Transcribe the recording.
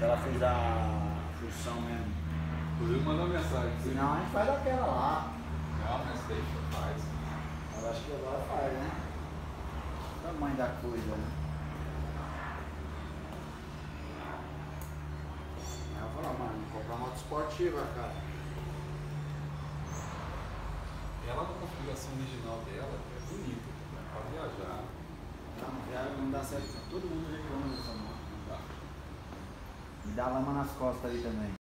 ela fez a função mesmo. Inclusive mandou mensagem. Se não, a gente faz aquela lá. Não, mas deixa, faz. Eu acho que agora faz, né? O tamanho da coisa, né? Eu vou falar, mano, vou comprar uma moto esportiva, cara. Ela na configuração original dela é bonita, né? Pra viajar. Não, já não dá certo. Todo mundo reclama dessa moto. Não dá. E dá lama nas costas aí também.